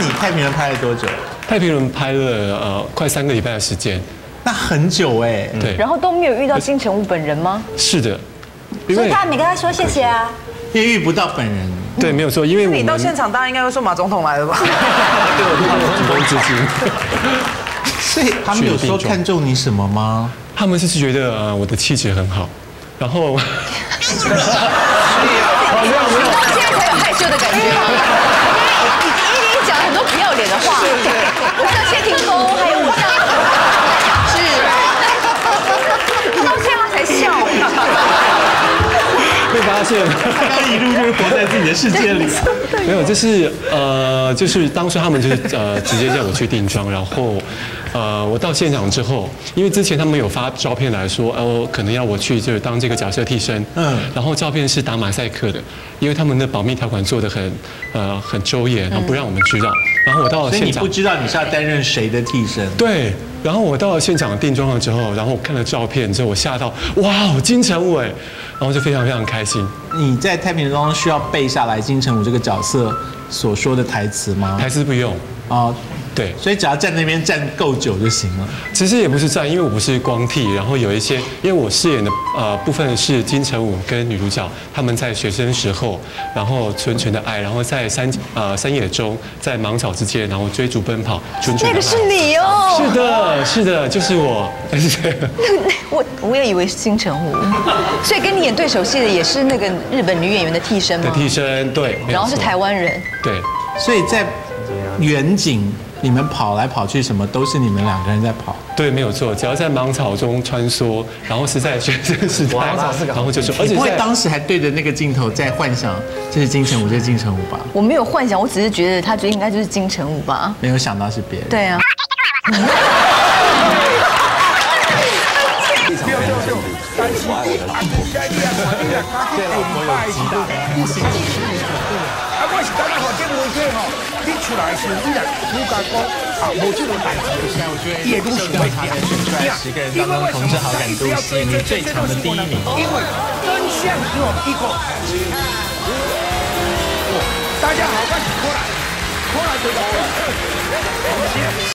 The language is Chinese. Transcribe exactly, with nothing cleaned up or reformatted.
你太平轮拍了多久？ 太平轮拍了呃快三个礼拜的时间， 那很久哎。 对。 然后都没有遇到金城武本人吗？ 是的， 所以他没跟他说谢谢啊。 因为遇不到本人。 对，没有错，因为我们你到现场，大家应该会说马总统来了吧？ 对，我主动资金。 所以他们有说看中你什么吗？ 他们是觉得呃我的气质很好，然后。 你到现在才有害羞的感觉吗？你你已经讲了很多不要脸的话，像谢霆锋还有我像，是，到现在才笑。 被发现， 他刚一路就是活在自己的世界里。 没有，就是呃，就是当初他们就是呃直接叫我去定妆，然后呃我到现场之后，因为之前他们有发照片来说，哦可能要我去就是当这个假设替身，嗯，然后照片是打马赛克的，因为他们的保密条款做得很呃很周严，然后不让我们知道。然后我到了现场， 所以你不知道你是要担任谁的替身？ 对。然后我到了现场定妆了之后，然后我看了照片之后，我吓到，哇，金城武哎，然后就非常非常开心。 你在太平中需要背下来金城武这个角色所说的台词吗？ 台词不用哦， 对， 所以只要站那边站够久就行了。 其实也不是站，因为我不是光替，然后有一些，因为我饰演的呃部分是金城武跟女主角他们在学生时候，然后纯纯的爱，然后在山呃山野中，在芒草之间，然后追逐奔跑，纯纯的爱。 那个是你哦。 是的，是的，就是我。 我我也以为是金城武，所以跟你演对手戏的也是那个日本女演员的替身吗？ 的替身，对。 然后是台湾人。 对。 所以在远景，你们跑来跑去，什么都是你们两个人在跑。 对，没有错，只要在芒草中穿梭，然后是在学生时代，然后就是，而且不会当时还对着那个镜头在幻想这是金城武，这是金城武吧？ 我没有幻想，我只是觉得他就应该就是金城武吧。 没有想到是别人。 对啊。 我是感觉吼，这媒体吼，你出来时，你来主角讲啊，无这种代志，也愈想会点。 十个人当中，同志好感度是你最强的第一名。 因为真相只有一个。大家好，我是柯南，柯南队长。